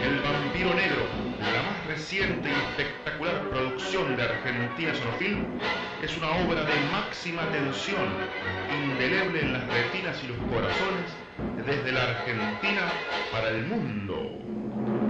El Vampiro Negro, la más reciente y espectacular producción de Argentina Sonofilm, es una obra de máxima tensión, indeleble en las retinas y los corazones, desde la Argentina para el mundo.